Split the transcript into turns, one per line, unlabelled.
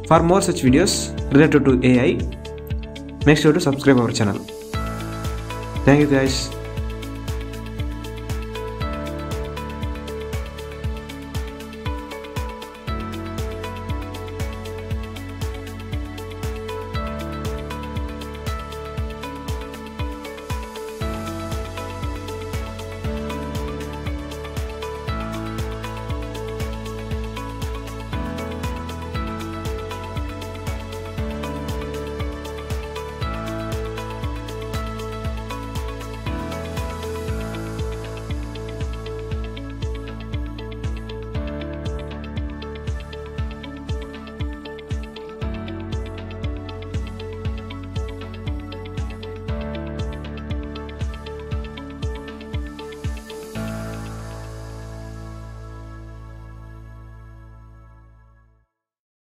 For more such videos related to AI, make sure to subscribe our channel. Thank you guys.